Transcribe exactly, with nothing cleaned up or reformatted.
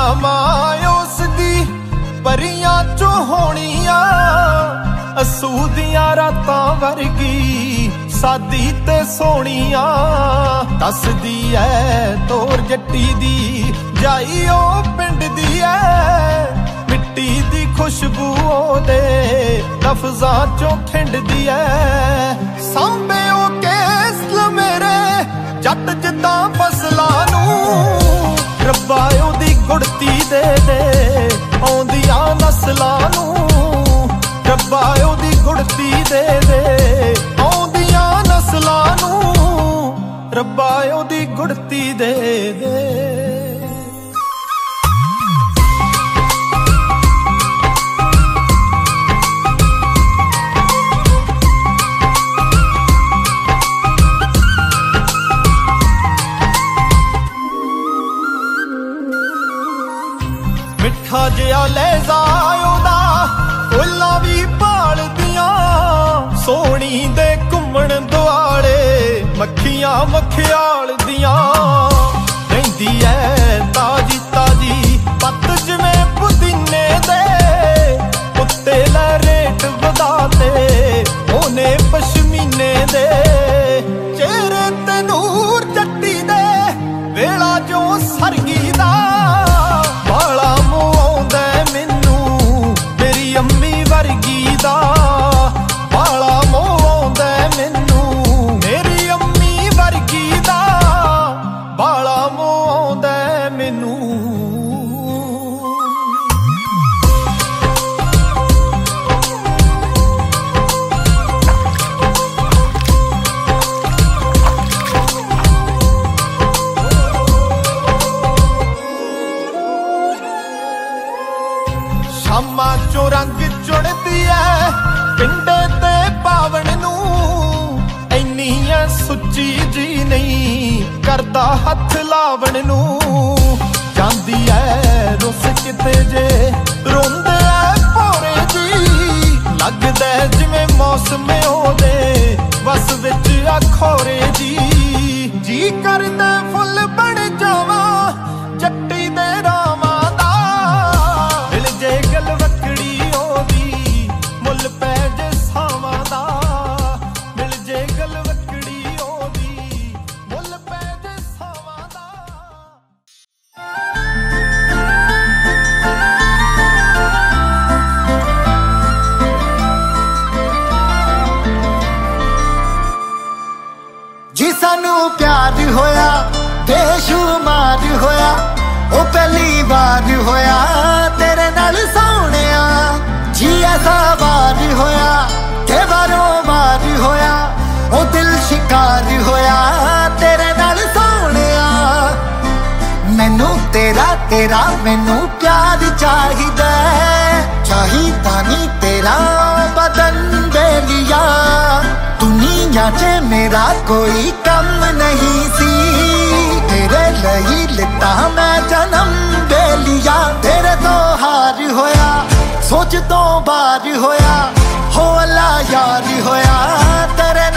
मां उस दी परियां चो होनिया असूदियां रातां वर्गी सादी ते सोनिया दसदी है तोर जट्टी दी जाई ओ पिंड दी है मिट्टी दी खुशबू ओदे लफ्जां चो खिंडदी है सांबे ओ केसल मेरे जट जिद्दां फसलां नूं रब्बा ओदी गुड़ती दे दे आउंदियां नस्लां नूं रब्बा ओदी गुड़ती दे दे आउंदियां नस्लां नूं रब्बा ओदी गुड़ती दे दे मिठा जिहा लहजा ओदा फुल्लां भी भालदियां सोहणी दे घुम्मण दुआले मक्खियां मखियाल दियां रहिंदी ऐ ताजी ताजी पत्त जिवें पुदीने दे उत्ते लै रेट वधाते ओने पशमीने दे चेहरे ते नूर जट्टी दे वेला जो सरगी दा अम्मी वर्गी दा बाला मोह आउंदा मैनू मेरी अम्मी वर्गी दा बाला मोह आउंदा मैनू शामा चो रंग चुड़दी है पिंडे ते पावन नूं इन्नी है सुच्ची जी नहीं करदा हथ लावण नूं जांदी है रुस किते जे रोंदे है भोरे जी लगदा जिवें मौसम ओदे बस विच अखोरे जी जी करदा फुल बन जावा जट्टी दे रावां प्यार होया बेशुमार होया ओ पहली बार होया तेरे नाल सोहणिया जी ऐसा बार होया के बारों बार होया ओ दिल शिकार होया तेरे नाल सोहणिया मैनू तेरा तेरा मैनू प्यार चाहिदा चाहिदा नी तेरा बदन बेलिया दुनिया च मेरा कोई कम नहीं सी तेरे लई लिता मैं जन्म दे लिया तेरे तो हार होया सोच तो बार होया हो अल्लाह यार होया तेरे